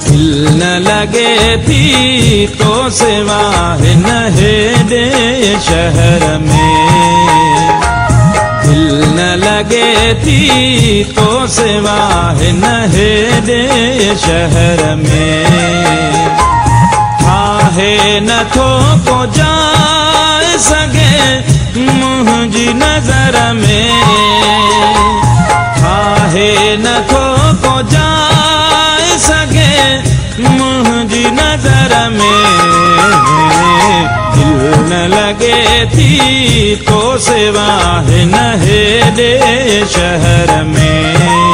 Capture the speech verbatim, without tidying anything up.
दिल न लगे थी तो सेवा है नहेड़े शहर में। दिल न लगे थी तो सेवा है नहेड़े शहर में। आहे न थो को जाए सगे मुंहिंजी नजर में। आहे न थो को जाए सगे मुंहिंजी नजर में। दिल न लगे थी तो सेवा है नहेड़े शहर में।